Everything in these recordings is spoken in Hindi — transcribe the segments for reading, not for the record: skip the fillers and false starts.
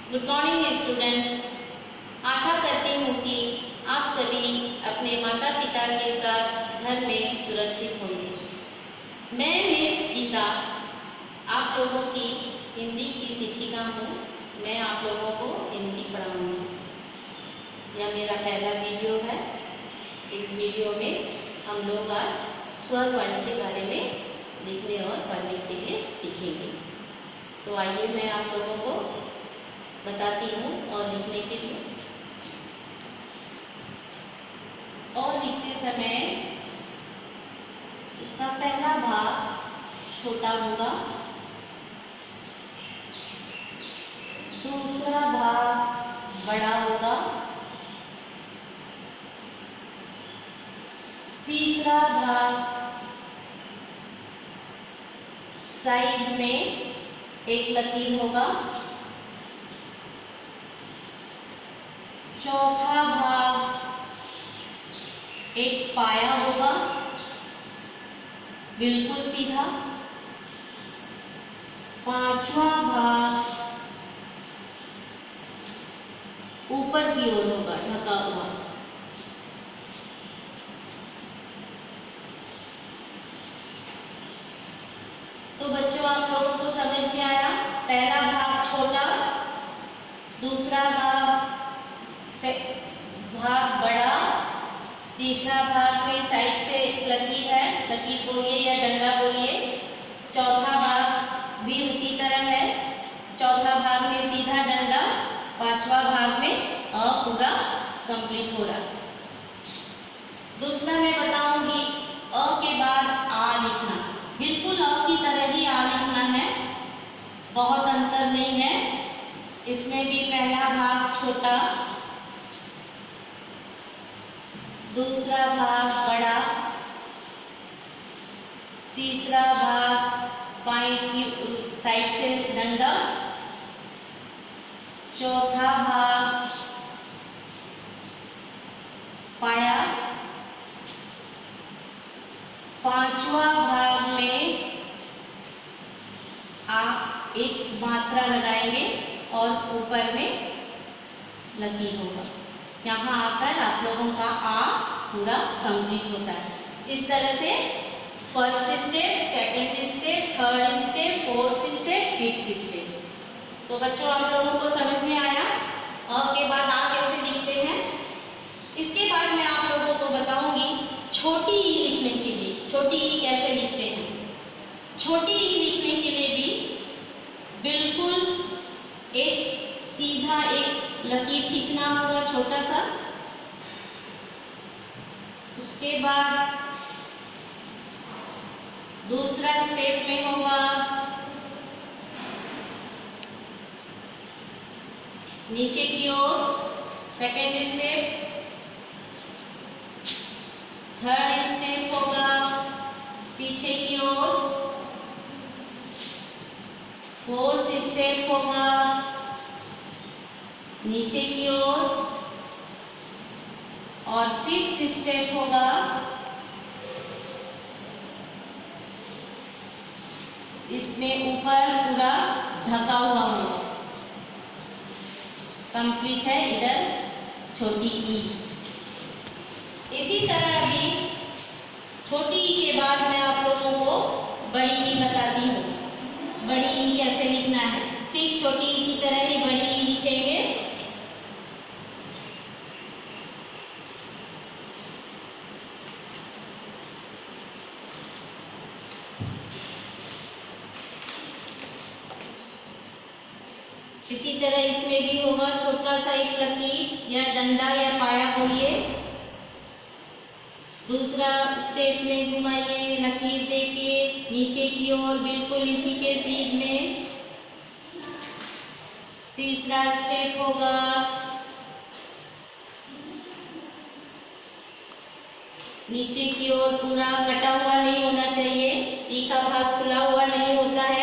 Good morning students. आशा करती हूँ कि आप सभी अपने माता पिता के साथ घर में सुरक्षित होंगे। मैं मिस गीता आप लोगों की हिंदी की शिक्षिका हूँ। मैं आप लोगों को हिंदी पढ़ाऊँगी। यह मेरा पहला वीडियो है। इस वीडियो में हम लोग आज स्वर वर्ण के बारे में लिखने और पढ़ने के लिए सीखेंगे। तो आइए मैं आप लोगों को बताती हूँ और लिखने के लिए। और लिखते समय इसका पहला भाग छोटा होगा, दूसरा भाग बड़ा होगा, तीसरा भाग साइड में एक लकीर होगा, चौथा भाग एक पाया होगा बिल्कुल सीधा, पांचवा भाग ऊपर की ओर होगा ढका हुआ। तो बच्चों आप लोगों को समझ में आया? पहला भाग छोटा, दूसरा भाग बड़ा, तीसरा भाग में साइड से लकीर है, लकीर बोलिए या डंडा बोलिए, चौथा भाग भी उसी तरह है, चौथा भाग में सीधा डंडा, पांचवा भाग में अ पूरा कंप्लीट हो रहा। दूसरा मैं बताऊंगी अ के बाद आ लिखना, बिल्कुल अ की तरह ही आ लिखना है, बहुत अंतर नहीं है। इसमें भी पहला भाग छोटा, दूसरा भाग बड़ा, तीसरा भाग बाईं की साइड से डंडा, चौथा भाग पाया, पांचवा भाग में आप एक मात्रा लगाएंगे और ऊपर में लकीर होगा। यहाँ आकर आप लोगों का आ पूरा कंप्लीट होता है। इस तरह से first step, second step, third step, fourth step, fifth step. तो बच्चों आप लोगों को समझ में आया अ के बाद आ कैसे लिखते हैं। इसके बाद मैं आप लोगों को बताऊंगी छोटी ई लिखने के लिए। छोटी ई कैसे लिखते हैं? छोटी ई लिखने के लिए भी बिल्कुल एक सीधा एक लकीर खींचना होगा छोटा सा। उसके बाद दूसरा स्टेप में होगा नीचे की ओर, सेकेंड स्टेप, थर्ड स्टेप होगा पीछे की ओर, फोर्थ स्टेप होगा नीचे की ओर, और फिफ्थ स्टेप होगा इसमें ऊपर पूरा ढका हुआ होगा। कंप्लीट है इधर छोटी ई। इसी तरह भी छोटी ई के बाद मैं आप लोगों को बड़ी ई बताती हूँ। बड़ी ई कैसे लिखना है, ठीक छोटी ई की तरह ही बड़ी ई लिखेंगे। इसी तरह इसमें भी होगा छोटा सा एक लकीर या डंडा या पाया बोलिए। दूसरा स्टेप में घुमाइए, लकीर देके नीचे की ओर बिल्कुल इसी के सीध में। तीसरा स्टेप होगा नीचे की ओर, पूरा कटा हुआ नहीं होना चाहिए, ई का भाग खुला हुआ नहीं होता है।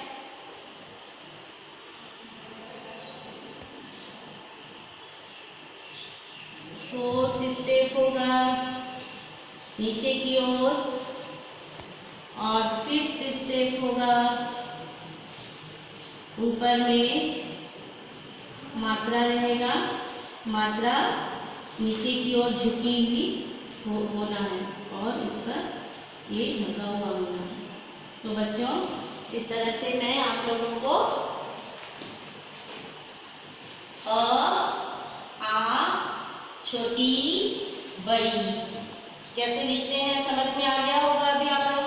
फोर्थ स्टेप होगा नीचे की ओर, और फिफ्थ स्टेप होगा ऊपर में मात्रा रहेगा, मात्रा नीचे की ओर झुकी हुई होना है और इसका ये ढका हुआ होना है। तो बच्चों इस तरह से मैं आप लोगों को आ छोटी बड़ी कैसे लिखते हैं समझ में आ गया होगा अभी आप लोगों